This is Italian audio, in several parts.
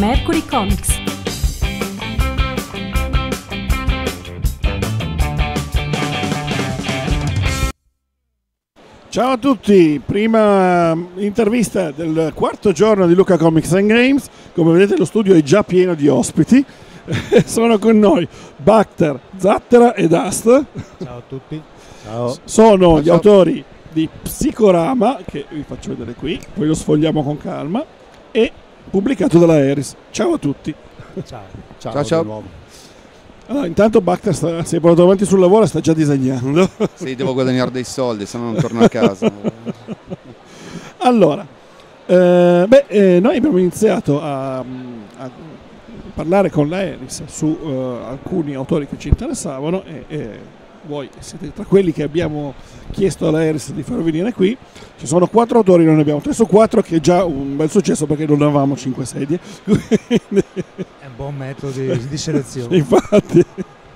Mercury Comics. Ciao a tutti, prima intervista del quarto giorno di Luca Comics and Games. Come vedete lo studio è già pieno di ospiti. Sono con noi Bacter, Zattera e Dust. Ciao a tutti. Ciao. Sono gli autori di Psicorama, che vi faccio vedere qui, poi lo sfogliamo con calma, e pubblicato dalla Eris. Ciao a tutti. Ciao. Di nuovo. Allora, intanto Bacter si è portato avanti sul lavoro e sta già disegnando. Sì, devo guadagnare dei soldi, se no non torno a casa. Allora, noi abbiamo iniziato a parlare con la Eris su alcuni autori che ci interessavano e voi siete tra quelli che abbiamo chiesto alla Eris di far venire qui. Ci sono 4 autori, noi ne abbiamo 3 su 4, che è già un bel successo perché non avevamo 5 sedie. È un buon metodo di selezione. Infatti.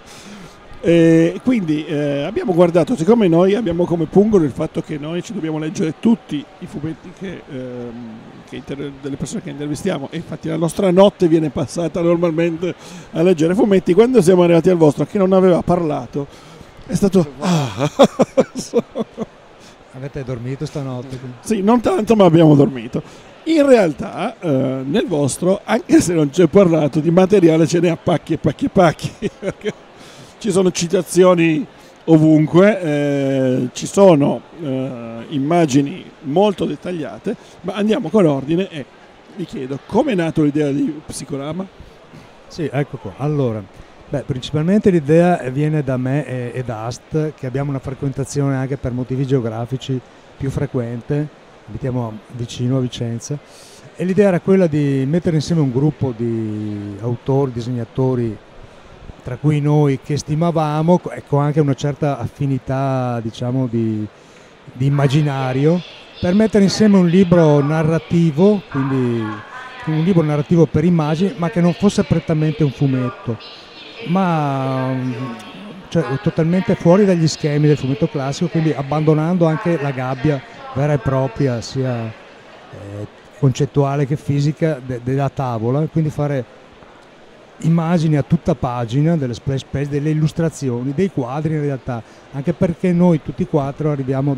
Quindi abbiamo guardato, siccome noi abbiamo come pungolo il fatto che noi ci dobbiamo leggere tutti i fumetti delle persone che intervistiamo, e infatti la nostra notte viene passata normalmente a leggere fumetti, quando siamo arrivati al vostro che non aveva parlato è stato Avete dormito stanotte? Sì, non tanto, ma abbiamo dormito. In realtà nel vostro, anche se non c'è parlato di materiale, ce n'è a pacchi e pacchi e pacchi, perché ci sono citazioni ovunque, ci sono immagini molto dettagliate, ma andiamo con ordine e vi chiedo come è nata l'idea di Psicorama? Sì, ecco qua. Allora, principalmente l'idea viene da me e Dust, che abbiamo una frequentazione anche per motivi geografici più frequente, abitiamo vicino a Vicenza, e l'idea era quella di mettere insieme un gruppo di autori, disegnatori, tra cui noi che stimavamo, ecco, anche una certa affinità, diciamo, di immaginario, per mettere insieme un libro narrativo, quindi un libro narrativo per immagini, ma che non fosse prettamente un fumetto, ma totalmente fuori dagli schemi del fumetto classico, quindi abbandonando anche la gabbia vera e propria, sia concettuale che fisica, della tavola, quindi fare immagini a tutta pagina, delle splash page, delle illustrazioni, dei quadri in realtà, anche perché noi tutti e 4 arriviamo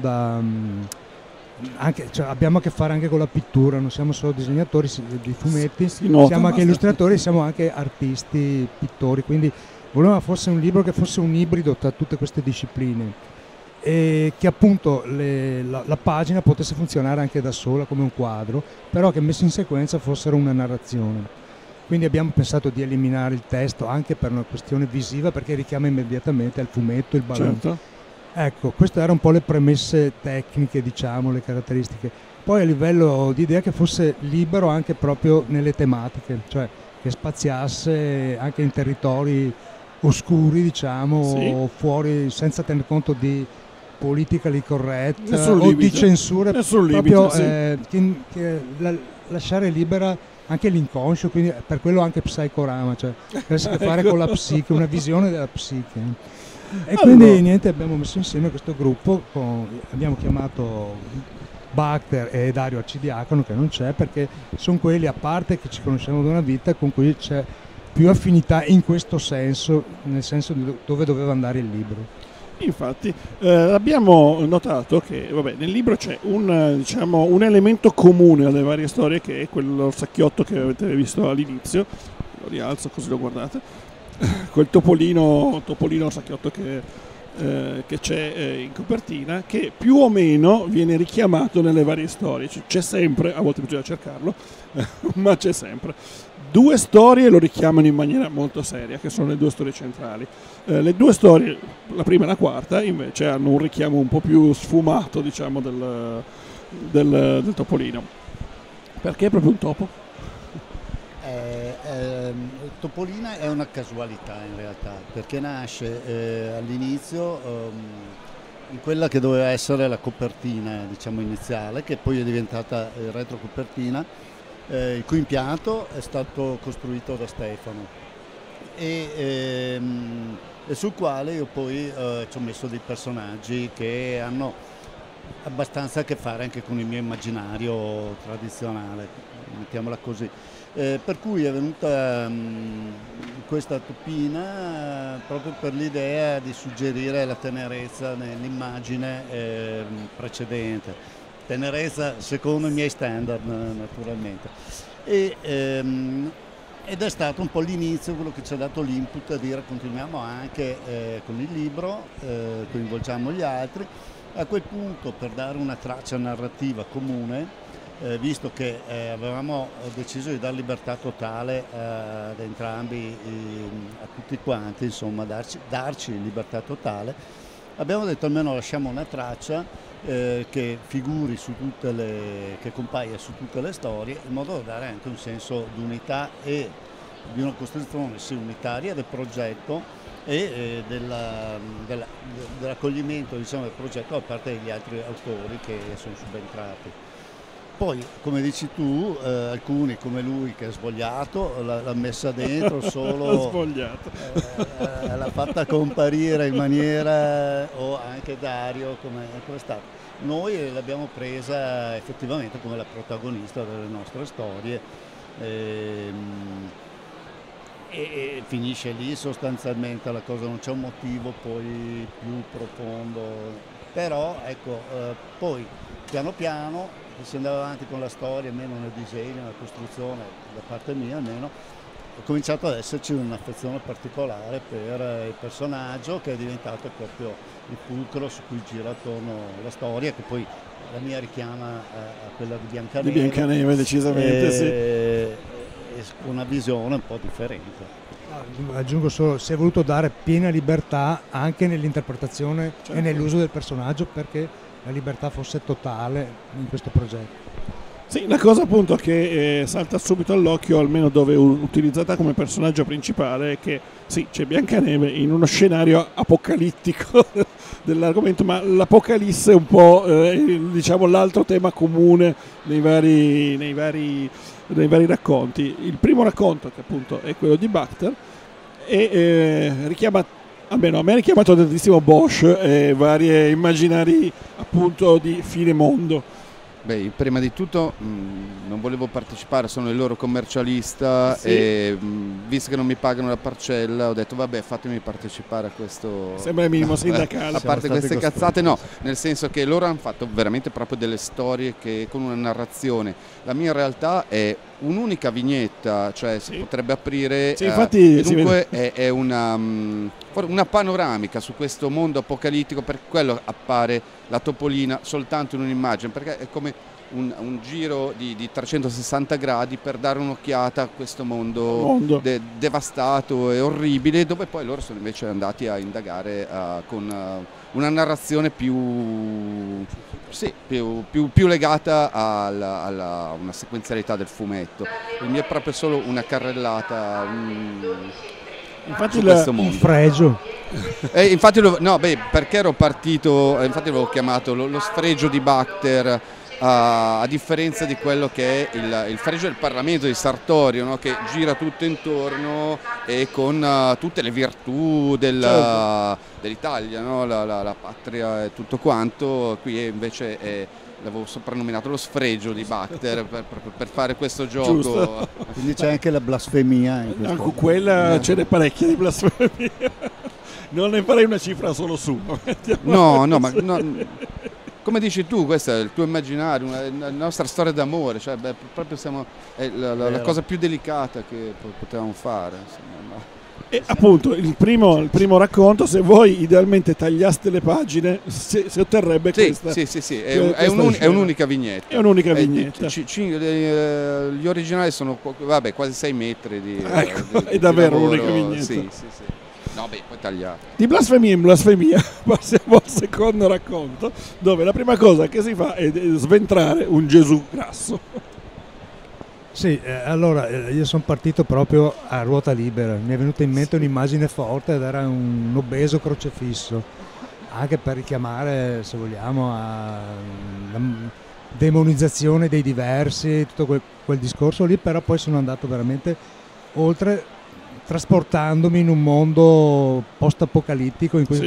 abbiamo a che fare anche con la pittura, non siamo solo disegnatori di fumetti, siamo anche illustratori, siamo anche artisti, pittori, quindi volevamo fosse un libro che fosse un ibrido tra tutte queste discipline e che appunto la pagina potesse funzionare anche da sola come un quadro, però che messi in sequenza fossero una narrazione. Quindi abbiamo pensato di eliminare il testo anche per una questione visiva, perché richiama immediatamente al fumetto il ballone. Certo. Ecco, queste erano un po' le premesse tecniche, diciamo, le caratteristiche. Poi a livello di idea che fosse libero anche proprio nelle tematiche, cioè che spaziasse anche in territori oscuri, diciamo, sì, fuori, senza tener conto di politically correct nessun o limite, di censure, nessun proprio limite, sì. Lasciare libera anche l'inconscio, quindi per quello anche Psicorama, cioè avesse a che fare con la psiche, una visione della psiche. E quindi niente, abbiamo messo insieme questo gruppo, abbiamo chiamato Bacter e Dario Arcidiacono, che non c'è, perché sono quelli, a parte che ci conosciamo da una vita, con cui c'è più affinità in questo senso, nel senso di dove doveva andare il libro. Infatti abbiamo notato che nel libro c'è un elemento comune alle varie storie, che è quello sacchiotto che avete visto all'inizio. Lo rialzo così lo guardate, quel topolino sacchiotto che c'è in copertina, che più o meno viene richiamato nelle varie storie. C'è sempre, a volte bisogna cercarlo, ma c'è sempre. 2 storie lo richiamano in maniera molto seria, che sono le 2 storie centrali. Le 2 storie, la prima e la quarta, invece hanno un richiamo un po' più sfumato, diciamo, del topolino. Perché proprio un topo? Topolina è una casualità in realtà, perché nasce all'inizio in quella che doveva essere la copertina, diciamo, iniziale, che poi è diventata retrocopertina, il cui impianto è stato costruito da Stefano e sul quale io poi ci ho messo dei personaggi che hanno abbastanza a che fare anche con il mio immaginario tradizionale, mettiamola così. Per cui è venuta questa topina proprio per l'idea di suggerire la tenerezza nell'immagine precedente, tenerezza secondo i miei standard naturalmente. Ed è stato un po' l'inizio, quello che ci ha dato l'input a dire continuiamo anche con il libro, coinvolgiamo gli altri. A quel punto, per dare una traccia narrativa comune, visto che avevamo deciso di dare libertà totale ad entrambi, a tutti quanti, insomma darci libertà totale, abbiamo detto almeno lasciamo una traccia che figuri che compaia su tutte le storie, in modo da dare anche un senso di unità e di una costruzione unitaria del progetto e dell'accoglimento, diciamo, del progetto da parte degli altri autori che sono subentrati. Poi, come dici tu, alcuni come lui che è svogliato, l'ha messa dentro solo, l'ha fatta comparire in maniera, o anche Dario come è stato. Noi l'abbiamo presa effettivamente come la protagonista delle nostre storie e finisce lì sostanzialmente la cosa, non c'è un motivo poi più profondo, però ecco, poi piano piano si andava avanti con la storia, almeno nel disegno, nella costruzione, da parte mia almeno, è cominciato ad esserci un'affezione particolare per il personaggio che è diventato proprio il fulcro su cui gira attorno la storia, che poi la mia richiama a quella di Biancaneve. Di Biancaneve, decisamente, sì. E una visione un po' differente. Aggiungo solo, si è voluto dare piena libertà anche nell'interpretazione e nell'uso del personaggio, perché la libertà fosse totale in questo progetto. Sì, la cosa appunto che salta subito all'occhio, almeno dove è utilizzata come personaggio principale, è che sì, c'è Biancaneve in uno scenario apocalittico dell'argomento, ma l'apocalisse è un po' diciamo l'altro tema comune nei vari racconti. Il primo racconto, che appunto è quello di Bacter, e richiama, almeno a me ha richiamato tantissimo Bosch e varie immaginari appunto di fine mondo. Beh, prima di tutto non volevo partecipare, sono il loro commercialista, sì. E visto che non mi pagano la parcella ho detto vabbè, fatemi partecipare a questo. Sembra il minimo sindacale. A parte queste cazzate, no, nel senso che loro hanno fatto veramente proprio delle storie che, con una narrazione. La mia realtà è un'unica vignetta, cioè si potrebbe aprire, sì, infatti, e dunque è una panoramica su questo mondo apocalittico, per quello appare la topolina soltanto in un'immagine, perché è come un giro di 360 gradi per dare un'occhiata a questo mondo devastato e orribile, dove poi loro sono invece andati a indagare con una narrazione più legata a una sequenzialità del fumetto. Quindi è proprio solo una carrellata infatti un fregio. Infatti perché ero partito, infatti l'avevo chiamato lo sfregio di Bacter, a differenza di quello che è il fregio del Parlamento di Sartorio, no? Che gira tutto intorno e con tutte le virtù dell'Italia, no? La patria e tutto quanto. Qui invece l'avevo soprannominato lo sfregio di Bacter per fare questo gioco. Giusto. Quindi c'è anche la blasfemia in questo. Anche quella ce n'è parecchia di blasfemia. Non ne farei una cifra solo su. No, come dici tu, questo è il tuo immaginario, la nostra storia d'amore, cioè, proprio è la cosa più delicata che potevamo fare. Insomma, no? E appunto il primo racconto, se voi idealmente tagliaste le pagine, si otterrebbe questa. Sì, è un'unica vignetta. È un'unica vignetta. Gli originali sono quasi 6 metri di è davvero un'unica vignetta. Sì. No, poi tagliato. Di blasfemia in blasfemia passiamo al secondo racconto, dove la prima cosa che si fa è sventrare un Gesù grasso. Sì, allora io sono partito proprio a ruota libera, mi è venuta in mente un'immagine forte ed era un obeso crocefisso, anche per richiamare, se vogliamo, alla demonizzazione dei diversi, tutto quel discorso lì, però poi sono andato veramente oltre, trasportandomi in un mondo post-apocalittico in cui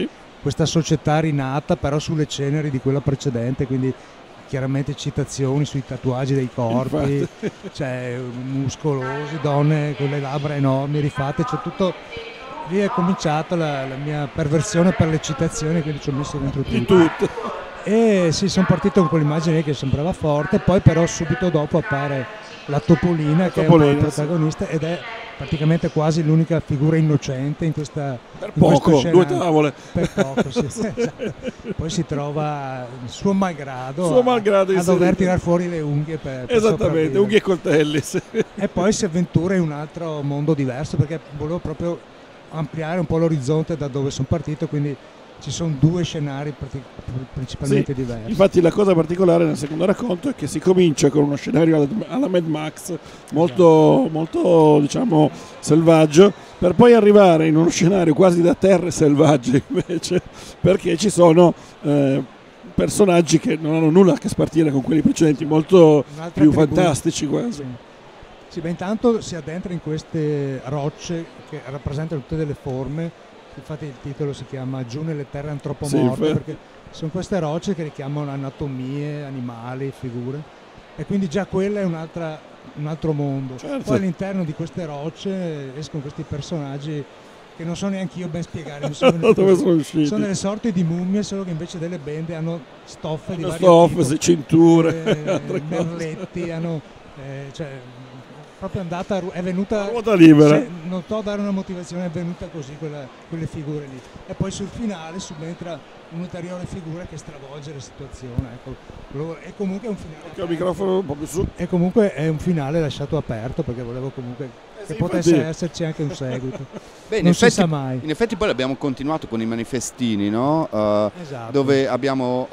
questa società rinata però sulle ceneri di quella precedente, quindi chiaramente citazioni sui tatuaggi dei corpi, cioè muscolosi, donne con le labbra enormi rifatte, c'è tutto. Lì è cominciata la mia perversione per le citazioni, quindi ci ho messo dentro tutto. E sì, sono partito con quell'immagine che sembrava forte, poi però subito dopo appare la Topolina, che è un po' il protagonista, ed è praticamente quasi l'unica figura innocente in questa per poco, in 2 tavole per poco, sì. Esatto. Poi si trova suo malgrado a dover tirare fuori le unghie per esattamente, unghie e coltelli, sì. E poi si avventura in un altro mondo diverso, perché volevo proprio ampliare un po' l'orizzonte da dove sono partito, quindi ci sono 2 scenari principalmente diversi. Infatti la cosa particolare nel secondo racconto è che si comincia con uno scenario alla Mad Max molto, molto diciamo selvaggio, per poi arrivare in uno scenario quasi da terre selvagge invece, perché ci sono personaggi che non hanno nulla a che spartire con quelli precedenti, molto più fantastici quasi. Sì, beh, intanto si addentra in queste rocce che rappresentano tutte delle forme. Infatti il titolo si chiama Giù nelle terre antropomorfe, perché sono queste rocce che richiamano anatomie, animali, figure, e quindi già quella è un altro mondo. Certo. Poi all'interno di queste rocce escono questi personaggi che non so neanche io ben spiegare, dove sono usciti? Sono delle sorti di mummie, solo che invece delle bende hanno stoffe di vario tipo, cinture, merletti, cioè, proprio è venuta ruota libera. Non so dare una motivazione, è venuta così quelle figure lì, e poi sul finale subentra un'ulteriore figura che stravolge la situazione, ecco. E comunque è un finale il microfono un po' più su. E comunque è un finale lasciato aperto, perché volevo comunque che potesse esserci anche un seguito. Beh, non si sa mai. In effetti poi abbiamo continuato con i manifestini, no? Esatto. Dove abbiamo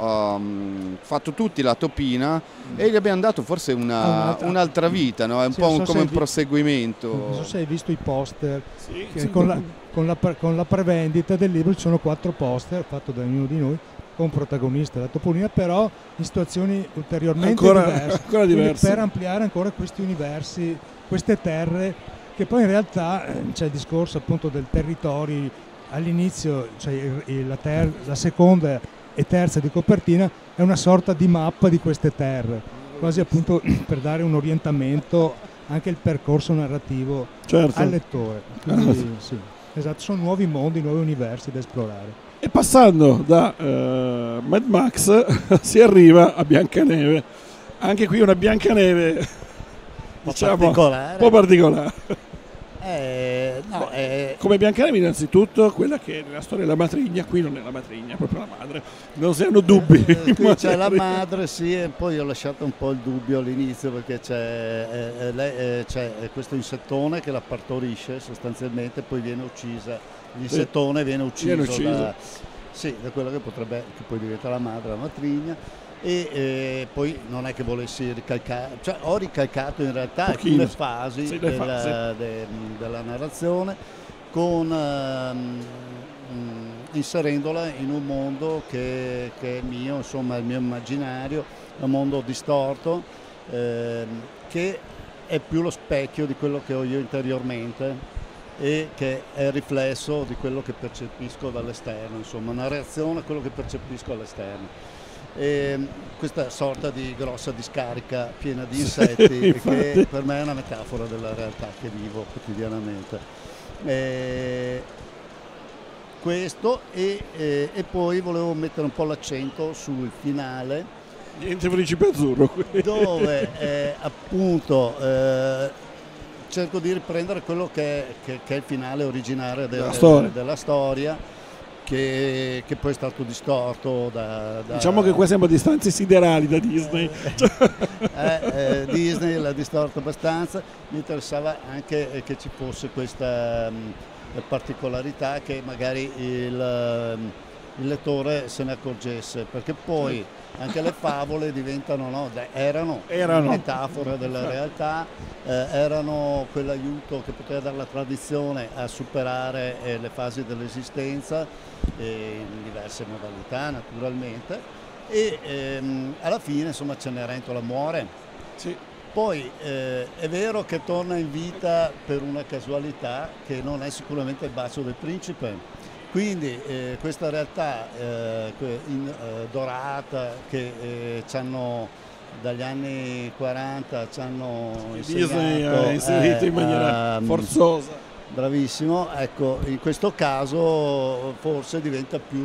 fatto tutti la topina e gli abbiamo dato forse un'altra vita, no? È un po' come un proseguimento. Non so se hai visto i poster, sì. Con la prevendita del libro ci sono 4 poster fatti da ognuno di noi con protagonista la Topolina, però in situazioni ulteriormente diverse, per ampliare ancora questi universi, queste terre, che poi in realtà c'è il discorso appunto del territorio. All'inizio, cioè la seconda e terza di copertina è una sorta di mappa di queste terre, quasi appunto per dare un orientamento anche il percorso narrativo al lettore. Quindi, sì, esatto, sono nuovi mondi, nuovi universi da esplorare. E passando da Mad Max si arriva a Biancaneve. Anche qui una Biancaneve diciamo un po' particolare. Come Biancaneve innanzitutto, quella che nella storia è la matrigna, qui non è la matrigna, è proprio la madre, non si hanno dubbi. Qui c'è la madre, sì, e poi ho lasciato un po' il dubbio all'inizio, perché c'è questo insettone che la partorisce sostanzialmente, poi viene uccisa, l'insettone viene ucciso da quello che poi diventa la madre, la matrigna. E poi non è che volessi ricalcare, cioè ho ricalcato in realtà alcune fasi della narrazione, inserendola in un mondo che è mio, insomma il mio immaginario, un mondo distorto, che è più lo specchio di quello che ho io interiormente e che è il riflesso di quello che percepisco dall'esterno, insomma una reazione a quello che percepisco all'esterno. E questa sorta di grossa discarica piena di insetti che per me è una metafora della realtà che vivo quotidianamente. Questo e poi volevo mettere un po' l'accento sul finale, niente principe azzurro qui, dove appunto cerco di riprendere quello che è il finale originario della storia. Che poi è stato distorto diciamo che qua siamo a distanze siderali da Disney. Disney l'ha distorto abbastanza. Mi interessava anche che ci fosse questa particolarità, che magari il lettore se ne accorgesse, perché poi anche le favole diventano erano metafore della realtà, erano quell'aiuto che poteva dare la tradizione a superare le fasi dell'esistenza in diverse modalità naturalmente, e alla fine insomma Cenerentola muore. Sì. Poi è vero che torna in vita per una casualità che non è sicuramente il bacio del principe, Quindi questa realtà dorata che c'hanno dagli anni 40 ci hanno Disney ha inserito in maniera forzosa. Bravissimo, ecco, in questo caso forse diventa più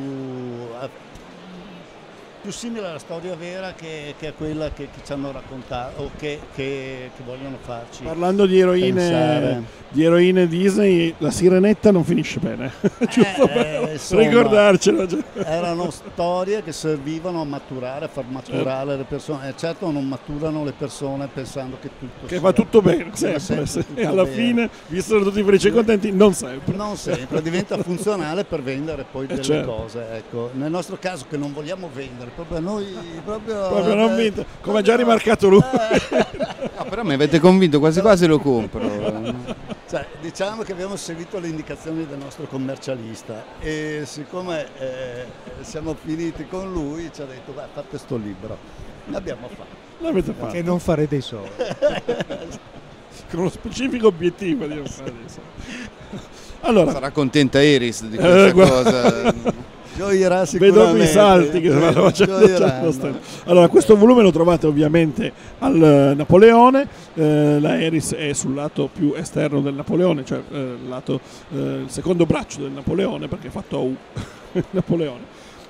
simile alla storia vera che a quella che ci hanno raccontato o che vogliono farci. Parlando di eroine Disney, la Sirenetta non finisce bene, giusto per ricordarcelo. Erano storie che servivano a maturare, a far maturare le persone. Certo non maturano le persone pensando che tutto va tutto bene, sempre. E alla fine, visto tutti felici e contenti, non sempre. Non sempre, diventa funzionale per vendere poi delle cose. Ecco. Nel nostro caso che non vogliamo vendere, proprio noi proprio non vinto, come ha già rimarcato lui. No, però mi avete convinto, quasi quasi lo compro. Cioè, diciamo che abbiamo seguito le indicazioni del nostro commercialista e siccome siamo finiti con lui ci ha detto fate sto libro, l'abbiamo fatto. L'avete fatto. Che non farete i soldi. Con uno specifico obiettivo di non fare dei soldi. Allora, sarà contenta Iris di questa cosa. Gioirà sicuramente. Vedo i salti che stanno facendo. Allora, questo volume lo trovate ovviamente al Napoleone. La Eris è sul lato più esterno del Napoleone, cioè il secondo braccio del Napoleone, perché è fatto a U. Napoleone.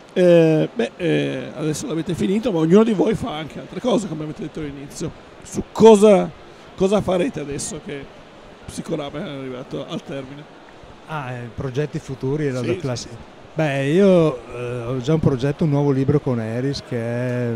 Adesso l'avete finito, ma ognuno di voi fa anche altre cose, come avete detto all'inizio. Su cosa farete adesso che Psicolab è arrivato al termine? Progetti futuri della classe. Beh, io ho già un progetto, un nuovo libro con Eris che è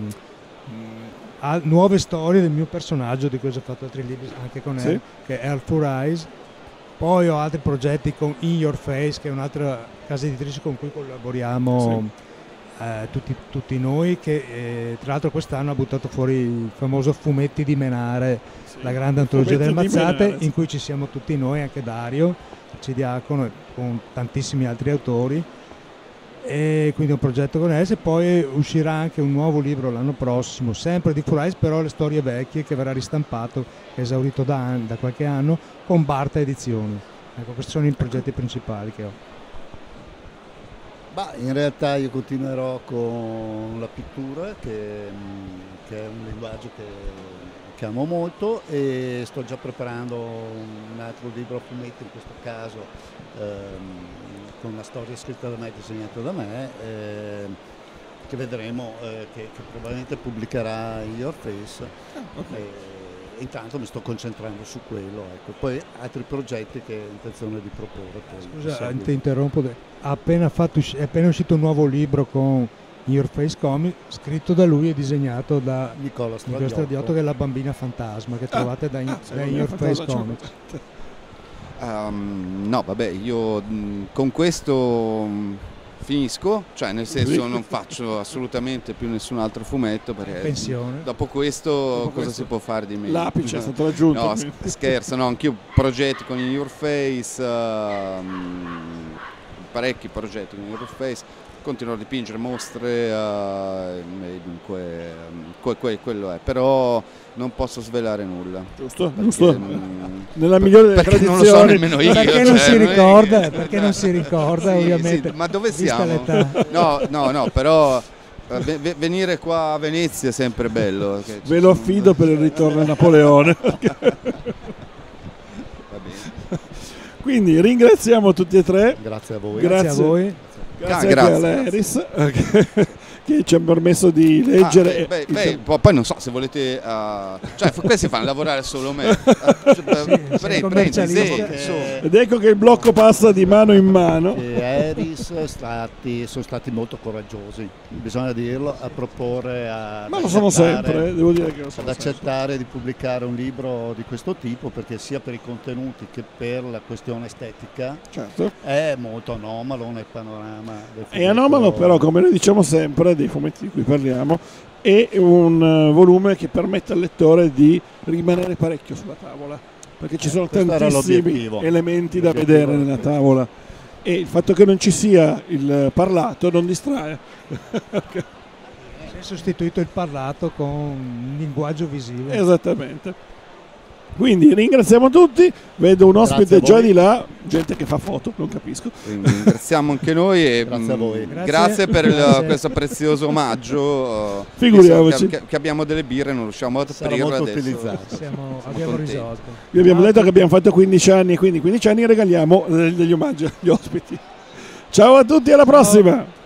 ha nuove storie del mio personaggio, di cui ho già fatto altri libri anche con Eris, che è Alfur Eyes. Poi ho altri progetti con In Your Face, che è un'altra casa editrice con cui collaboriamo tutti noi, che tra l'altro quest'anno ha buttato fuori il famoso Fumetti di Menare, la grande antologia delle mazzate, in cui ci siamo tutti noi, anche Dario Cidiacono, con tantissimi altri autori, e quindi un progetto con Eris. E poi uscirà anche un nuovo libro l'anno prossimo, sempre di Alfur Eyes, però le storie vecchie, che verrà ristampato, esaurito da qualche anno, con Barta Edizioni. Ecco, questi sono i progetti principali che ho. In realtà io continuerò con la pittura, che è un linguaggio che amo molto, e sto già preparando un altro libro a fumetti, in questo caso con una storia scritta da me e disegnata da me, che vedremo, che probabilmente pubblicherà In Your Face. Intanto mi sto concentrando su quello, ecco. Poi altri progetti che ho intenzione di proporre. Scusa, ti interrompo, è appena uscito un nuovo libro con In Your Face Comic, scritto da lui e disegnato da Nicola Stradiotto, che è la bambina fantasma che trovate da In Your Face Comic. No, vabbè, io con questo finisco, cioè nel senso non faccio assolutamente più nessun altro fumetto, perché pensione. Dopo questo cosa si può fare di meglio? L'apice è stato raggiunto. No, scherzo, no, anch'io progetti con In Your Face, parecchi progetti con In Your Face, continuo a dipingere mostre, dunque quello è, però non posso svelare nulla. Giusto. Nella migliore delle tradizioni. Non lo so nemmeno io. Perché non si ricorda, perché non si ricorda, ovviamente. Ma dove siamo? No, però venire qua a Venezia è sempre bello. Ve lo affido per il ritorno a Napoleone. Va bene. Quindi ringraziamo tutti e tre. Grazie a voi. Grazie a voi. Grazie all'Eris che ci ha permesso di leggere. Poi non so se volete, cioè questi fanno lavorare solo me. Ed ecco che il blocco passa di mano in mano. Eris sono stati molto coraggiosi, bisogna dirlo, a proporre, ma lo sono sempre, devo dire che lo sono ad accettare di pubblicare un libro di questo tipo, perché sia per i contenuti che per la questione estetica è molto anomalo nel panorama. È anomalo, però, come noi diciamo sempre, dei fumetti di cui parliamo, è un volume che permette al lettore di rimanere parecchio sulla tavola, perché ci sono tantissimi elementi da vedere nella tavola, e il fatto che non ci sia il parlato non distrae. Si è sostituito il parlato con un linguaggio visivo. Esattamente. Quindi ringraziamo tutti, vedo un ospite Grazie a già voi. di là, gente che fa foto, non capisco. Quindi ringraziamo anche noi e Grazie a voi. grazie per Grazie. questo prezioso omaggio. Figuriamoci. Che abbiamo delle birre, non riusciamo ad Sarà aprirle molto adesso. utilizzato. Abbiamo contenti. risolto. Vi abbiamo detto che abbiamo fatto 15 anni e quindi 15 anni regaliamo degli omaggi agli ospiti. Ciao a tutti, alla prossima!